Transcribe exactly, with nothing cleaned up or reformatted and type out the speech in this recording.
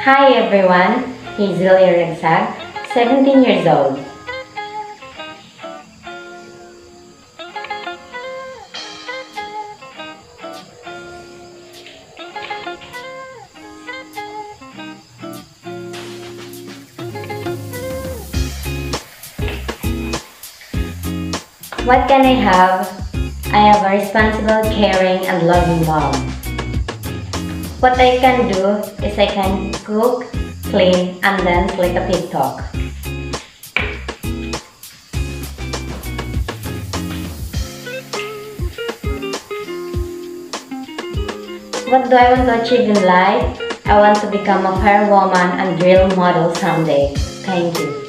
Hi everyone, Hazel here, seventeen years old. What can I have? I have a responsible, caring, and loving mom. What I can do is I can cook, clean, and dance like a peacock. What do I want to achieve in life? I want to become a fair woman and real model someday. Thank you.